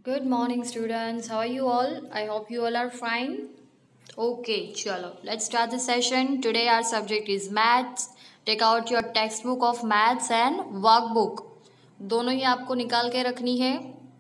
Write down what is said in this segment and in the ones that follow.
Good morning, students. How are you all? I hope you all are fine. Okay, chalo. Let's start the session. Today our subject is maths. Take out your textbook of maths and workbook. दोनों ही आपको निकाल के रखनी है.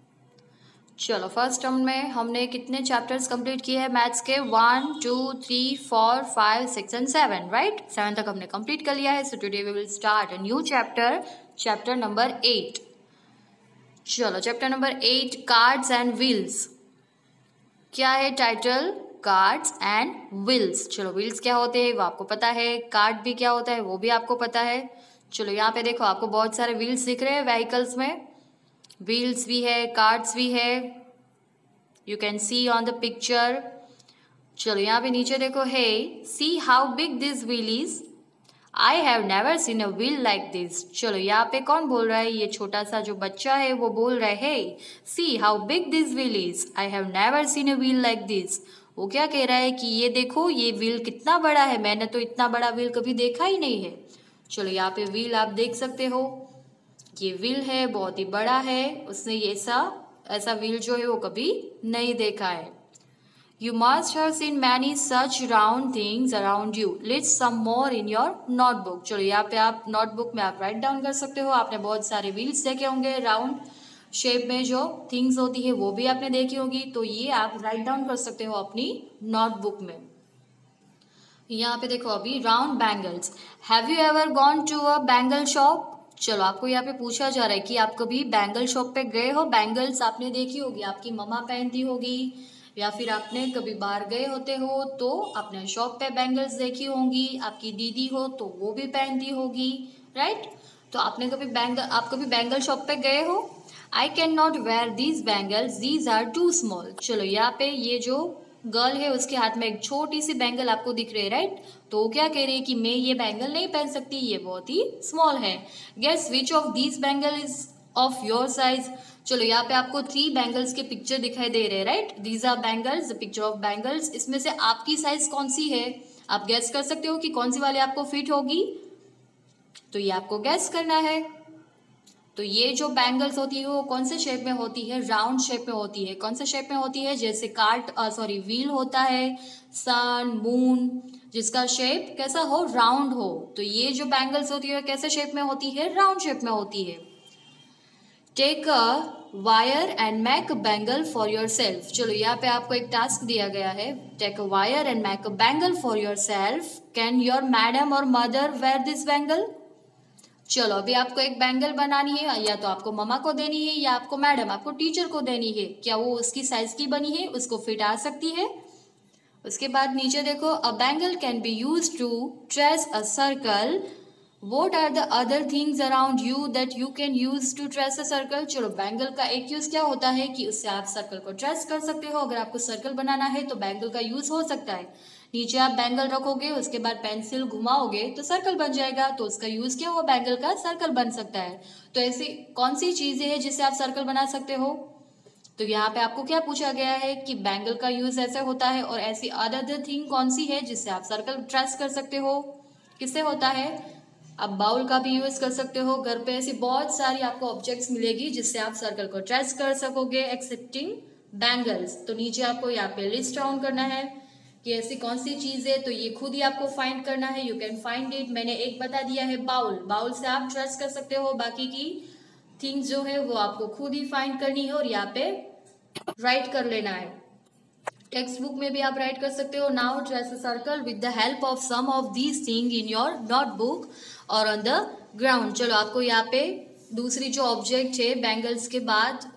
चलो first term में हमने कितने चैप्टर्स कंप्लीट किए हैं मैथ्स के 1, 2, 3, 4, 5, 6 एंड 7 राइट. 7 तक हमने कंप्लीट कर लिया है. So today we will start a new chapter number 8. चलो chapter number 8 cards and wheels. क्या है टाइटल? Cards and wheels. चलो व्हील्स क्या होते हैं वो आपको पता है, कार्ड भी क्या होता है वो भी आपको पता है. चलो यहाँ पे देखो आपको बहुत सारे व्हील्स दिख रहे हैं व्हीकल्स में. व्हील्स भी है, कार्ड्स भी है. You can see on the picture. चलो यहाँ पे नीचे देखो, hey see how big this wheel is. I have never seen a wheel like this. चलो यहाँ पे कौन बोल रहा है? ये छोटा सा जो बच्चा है वो बोल रहा है, hey see how big this wheel is. I have never seen a wheel like this. वो क्या कह रहा है कि ये देखो ये व्हील कितना बड़ा है, मैंने तो इतना बड़ा व्हील कभी देखा ही नहीं है. चलो यहाँ पे व्हील आप देख सकते हो, ये व्हील है, बहुत ही बड़ा है. उसने ये ऐसा व्हील जो है वो कभी नहीं देखा है. You must have seen many such round things around you. List some more in your notebook. चलो यहाँ पे आप नोटबुक में आप राइट डाउन कर सकते हो. आपने बहुत सारे व्हील्स देखे होंगे राउंड शेप में जो थिंग्स होती है वो भी आपने देखी होगी. तो ये आप राइट डाउन कर सकते हो अपनी नोटबुक में. यहाँ पे देखो अभी round bangles. Have you ever gone to a bangle shop? चलो आपको यहाँ पे पूछा जा रहा है कि आप कभी बैंगल शॉप पे गए हो. बैंगल्स आपने देखी होगी, आपकी मम्मा पहनती होगी या फिर आपने कभी बाहर गए होते हो तो आपने शॉप पे बैंगल्स देखी होंगी. आपकी दीदी हो तो वो भी पहनती होगी राइट. तो आप कभी बैंगल शॉप पे गए हो. I can not wear these bangles, these are too small. चलो यहाँ पे ये जो गर्ल है उसके हाथ में एक छोटी सी बैंगल आपको दिख रही है राइट. तो वो क्या कह रही है कि मैं ये बैंगल नहीं पहन सकती, ये बहुत ही स्मॉल है. Guess which of these bangle is of your size. चलो यहाँ पे आपको 3 बैंगल्स के पिक्चर दिखाई दे रहे हैं right. These are bangles, the picture of bangles. इसमें से आपकी साइज कौन सी है आप गैस कर सकते हो कि कौन सी वाली आपको फिट होगी. तो ये आपको गैस करना है. तो ये जो बैंगल्स होती है वो कौन से शेप में होती है? राउंड शेप में होती है. कौन से शेप में होती है? जैसे व्हील होता है, सन, मून, जिसका शेप कैसा हो? राउंड हो. तो ये जो बैंगल्स होती है कैसे शेप में होती है? राउंड शेप में होती है. Take a wire and make a bangle for yourself. चलो यहाँ पे आपको एक टास्क दिया गया है. Take a wire and make a bangle for yourself. Can your madam or mother wear this bangle. चलो अभी आपको एक बैंगल बनानी है, या तो आपको मम्मा को देनी है या आपको मैडम, आपको टीचर को देनी है. क्या वो उसकी साइज की बनी है, उसको फिट आ सकती है. उसके बाद नीचे देखो, a bangle can be use to trace a circle. What are the other things around you that you can use to trace a circle? चलो बैंगल का एक यूज क्या होता है कि उससे आप सर्कल को ट्रेस कर सकते हो. अगर आपको सर्कल बनाना है तो बैंगल का यूज हो सकता है. नीचे आप बैंगल रखोगे, उसके बाद पेंसिल घुमाओगे तो सर्कल बन जाएगा. तो उसका यूज क्या हुआ? बैंगल का सर्कल बन सकता है. तो ऐसी कौन सी चीजें हैं जिससे आप सर्कल बना सकते हो? तो यहाँ पे आपको क्या पूछा गया है कि बैंगल का यूज ऐसे होता है, और ऐसी अदर थिंग कौन सी है जिससे आप सर्कल ट्रेस कर सकते हो? किससे होता है? आप बाउल का भी यूज कर सकते हो. घर पे ऐसी बहुत सारी आपको ऑब्जेक्ट्स मिलेगी जिससे आप सर्कल को ट्रेस कर सकोगे एक्सेप्टिंग बैंगल्स. तो नीचे आपको यहाँ पे लिस्ट डाउन करना है कि ऐसी कौन सी चीज है. तो ये खुद ही आपको फाइंड करना है. You can find it. मैंने एक बता दिया है बाउल. बाउल से आप ट्रेस कर सकते हो. बाकी की थिंग्स जो है वो आपको खुद ही फाइंड करनी है और यहाँ पे राइट कर लेना है. टेक्स्ट बुक में भी आप राइट कर सकते हो. Now trace a circle with the help of some of these thing in your notebook or on the ground. चलो आपको यहाँ पे दूसरी जो ऑब्जेक्ट है बैंगल्स के बाद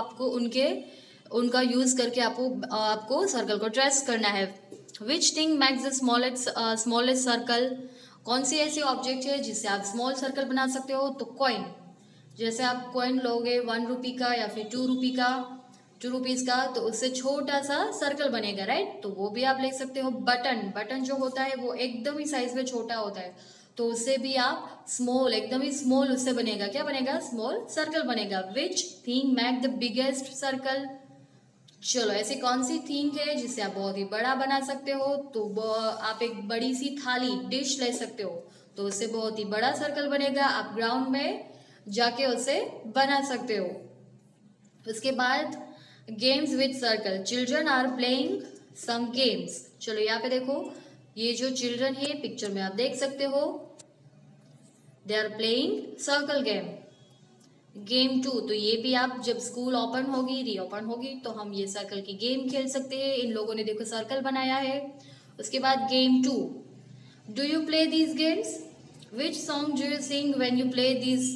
उनका यूज करके आपको सर्कल को ट्रेस करना है. Which thing makes the smallest circle. कौन सी ऐसी ऑब्जेक्ट है जिससे आप स्मॉल सर्कल बना सकते हो? तो कॉइन. जैसे आप कॉइन लोगे 1 रुपी का या फिर 2 रुपीज का, तो उससे छोटा सा सर्कल बनेगा राइट. तो वो भी आप ले सकते हो. बटन जो होता है वो एकदम ही साइज में छोटा होता है, तो उससे भी आप एकदम ही स्मॉल उससे बनेगा. क्या बनेगा? स्मॉल सर्कल बनेगा. Which thing make the biggest circle. चलो ऐसी कौन सी थिंग है जिससे आप बहुत ही बड़ा बना सकते हो? तो आप एक बड़ी सी थाली डिश ले सकते हो, तो उससे बहुत ही बड़ा सर्कल बनेगा. आप ग्राउंड में जाके उसे बना सकते हो. उसके बाद games with circle, children are playing some games. चलो यहाँ पे देखो, ये जो चिल्ड्रन है पिक्चर में आप देख सकते हो, they are playing circle game. Game 2, तो ये भी आप जब स्कूल ओपन होगी, रीओपन होगी, तो हम ये सर्कल की गेम खेल सकते हैं। इन लोगों ने देखो सर्कल बनाया है। उसके बाद game 2, do you play these games, which song do you sing when you play these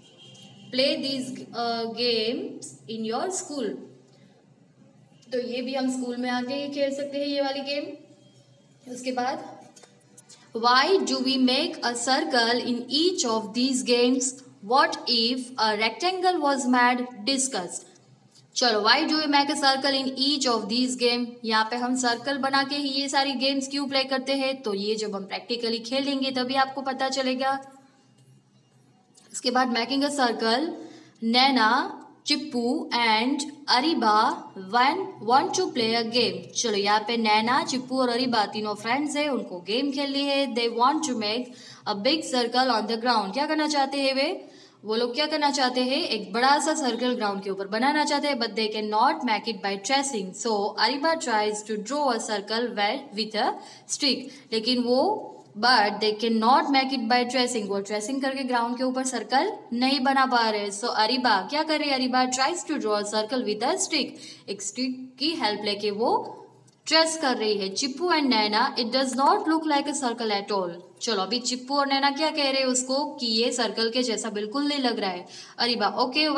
games in your school. तो ये भी हम स्कूल में आके ही खेल सकते हैं ये वाली गेम। उसके बाद why do we make a circle in each of these games, what if a rectangle was made, discuss. चलो, why do we make a circle in each of these game, यहाँ पे हम सर्कल बना के ही ये सारी गेम्स क्यों play करते हैं, तो ये जब हम प्रैक्टिकली खेलेंगे तभी आपको पता चलेगा। उसके बाद making a circle, Naina, Chippu and Areeba want to play a game. चलो, यहाँ पे नैना, चिप्पू और अरीबा तीनों फ्रेंड्स है, उनको गेम खेलनी है। They want to make a big circle on the ground. क्या करना चाहते हैं वो लोग क्या करना चाहते हैं, एक बड़ा सा सर्कल ग्राउंड के ऊपर बनाना चाहते हैं, but they can not make it by tracing. So Areeba tries to draw a circle with a stick, लेकिन वो but they can not make it by tracing, वो ट्रेसिंग करके ग्राउंड के ऊपर सर्कल नहीं बना पा रहे। सो अरीबा क्या कर रही है, Areeba tries to draw a circle with a stick, एक स्टिक की हेल्प लेके वो ट्रेस कर रही है। Chippu and Naina, it does not look like a circle at all. चलो, अभी चिप्पू और नैना क्या कह रहे हैं उसको, कि ये सर्कल के जैसा बिल्कुल नहीं लग रहा है। Areeba, okay,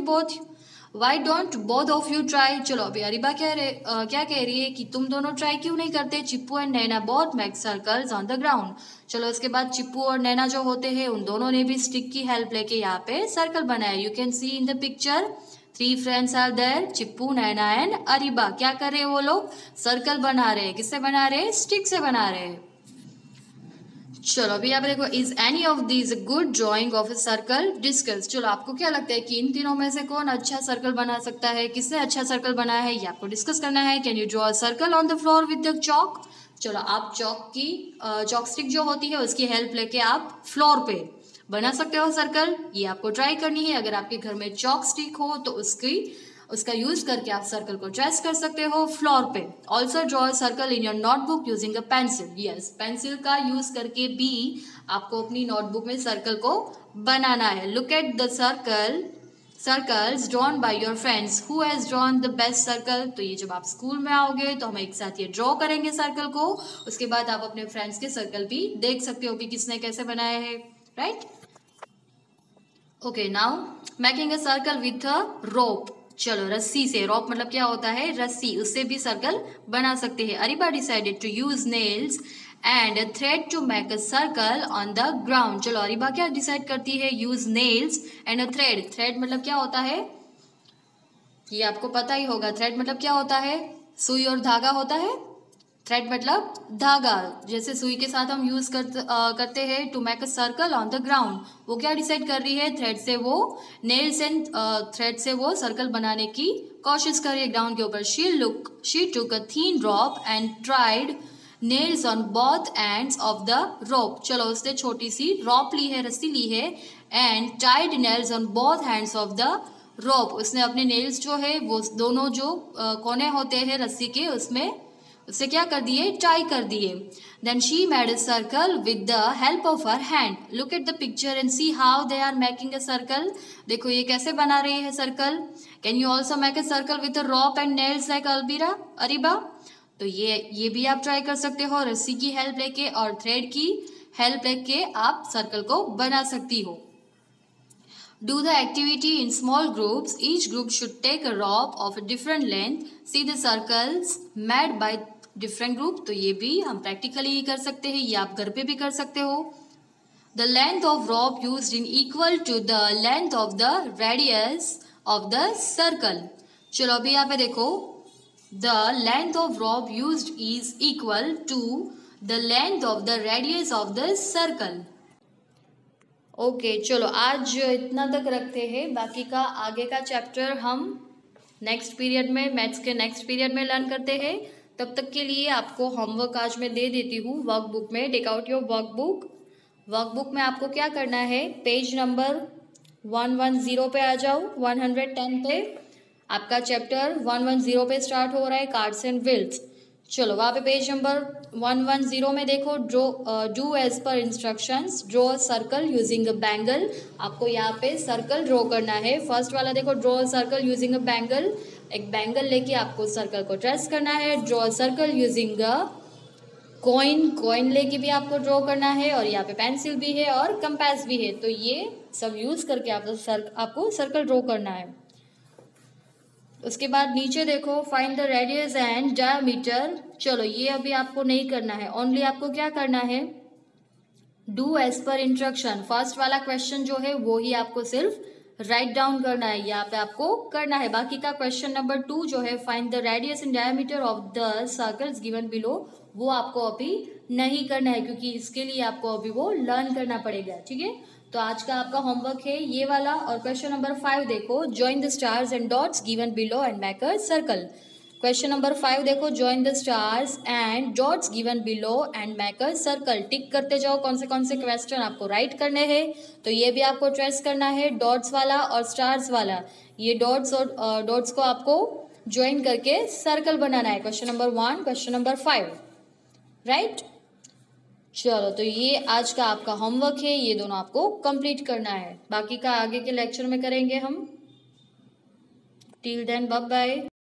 why don't both of you try. चलो, अभी अरीबा क्या कह रही है कि तुम दोनों ट्राई क्यों नहीं करते। Chippu and Naina both make circles on the ground. चलो, उसके बाद चिप्पू और नैना जो होते हैं उन दोनों ने भी स्टिक की हेल्प लेके यहाँ पे सर्कल बनाया। You can see in the picture 3 friends are there, Chippu, Naina and Areeba. क्या कर रहे हैं वो लोग, सर्कल बना रहे हैं। किससे बना रहे हैं, स्टिक से बना रहे हैं। चलो, अभी यहाँ पे देखो, is any of these good drawing of a circle, discuss. चलो, आपको क्या लगता है कि इन तीनों में से कौन अच्छा सर्कल बना सकता है, किसने अच्छा सर्कल बनाया है, ये आपको डिस्कस करना है। Can you draw a circle on the floor with the chalk. चलो, आप चॉक स्टिक जो होती है उसकी हेल्प लेके आप फ्लोर पे बना सकते हो सर्कल, ये आपको ट्राई करनी है। अगर आपके घर में चॉक स्टिक हो तो उसका यूज करके आप सर्कल को ट्रेस कर सकते हो फ्लोर पे। Also draw a circle in your notebook using a pencil. Yes, pencil का यूज करके भी आपको अपनी नोटबुक में सर्कल को बनाना है। Look at the circles drawn by your friends, who has drawn the best circle. तो ये जब आप स्कूल में आओगे तो हम एक साथ ये ड्रॉ करेंगे सर्कल को, उसके बाद आप अपने फ्रेंड्स के सर्कल भी देख सकते हो कि किसने कैसे बनाया है, right. Okay, now making a circle with a rope. चलो, रस्सी से, रोप मतलब क्या होता है, रस्सी, उससे भी सर्कल बना सकते हैं। Areeba decided to use nails and thread to make a circle on the ground. चलो, अरीबा क्या डिसाइड करती है, use nails and a thread. Thread मतलब क्या होता है, ये आपको पता ही होगा। थ्रेड मतलब क्या होता है, सुई और धागा होता है। थ्रेड मतलब धागा, जैसे सुई के साथ हम यूज करते हैं to make a circle on the ground. वो क्या डिसाइड कर रही है, थ्रेड से वो नेल्स एंड थ्रेड से वो सर्कल बनाने की कोशिश कर रही है ग्राउंड के ऊपर। She took a thin rope and tried nails on both ends of the rope. चलो, उसने छोटी सी रॉप ली है, रस्सी ली है, and tied nails on both hands of the rope. उसने अपने नेल्स जो है वो दोनों जो कोने होते हैं रस्सी के उससे क्या कर दिए, टाई कर दिए। Then she made a circle with the help of her hand. Look at the picture and see how they are making a circle. देखो ये कैसे बना रही है circle. Can you also make a circle with rope and nails like Areeba. तो ये भी आप ट्राई कर सकते हो, रस्सी की हेल्प लेके और थ्रेड की हेल्प लेके आप सर्कल को बना सकती हो। Do the activity in small groups. Each group should take a rope of a different length. See the circles made by different group. तो ये भी हम practically ही कर सकते हैं, ये आप घर पे भी कर सकते हो। The length of rope used in equal to the length of the radius of the circle. चलो, अभी यहाँ पे देखो, the length of rope used is equal to the length of the radius of the circle. Okay, चलो आज इतना तक रखते हैं, बाकी का आगे का चैप्टर हम नेक्स्ट पीरियड में, मैथ्स के नेक्स्ट पीरियड में लर्न करते हैं। तब तक के लिए आपको होमवर्क आज मैं दे देती हूँ वर्कबुक में। टेक आउट योर वर्कबुक में आपको क्या करना है, पेज नंबर 110 पे आ जाओ, 110 पे आपका चैप्टर 110 पे स्टार्ट हो रहा है, कार्ड्स एंड व्हील्स। चलो वहाँ पे पेज नंबर 110 में देखो, do as per instructions, draw a circle using a bangle. आपको यहाँ पे सर्कल ड्रॉ करना है। फर्स्ट वाला देखो, draw a circle using a bangle. एक बैंगल लेके आपको सर्कल को ट्रेस करना है। Draw a circle using a coin लेके भी आपको ड्रॉ करना है, और यहाँ पे पेंसिल भी है और कंपास भी है। तो ये सब यूज करके आपको सर्कल ड्रॉ करना है। उसके बाद नीचे देखो, find the radius and diameter. चलो ये अभी आपको नहीं करना है, ओनली आपको क्या करना है, do as per instruction. First वाला क्वेश्चन जो है वो ही आपको सिर्फ राइट डाउन करना है, यहाँ पे आपको करना है। बाकी का क्वेश्चन नंबर 2 जो है, find the radius and diameter of the circles given below, वो आपको अभी नहीं करना है, क्योंकि इसके लिए आपको अभी वो लर्न करना पड़ेगा। ठीक है, तो आज का आपका होमवर्क है ये वाला। और क्वेश्चन नंबर 5 देखो, join the stars and dots given below and make a circle. Question number 5 देखो, join the stars and dots given below and make a circle. Tick करते जाओ कौन से क्वेश्चन आपको राइट करने हैं। तो ये भी आपको ट्रेस करना है, डॉट्स वाला और स्टार्स वाला। ये डॉट्स और डॉट्स को आपको ज्वाइन करके सर्कल बनाना है। Question number 1, question number 5, right. चलो तो ये आज का आपका होमवर्क है, ये दोनों आपको कंप्लीट करना है। बाकी का आगे के लेक्चर में करेंगे हम। Till then bye bye.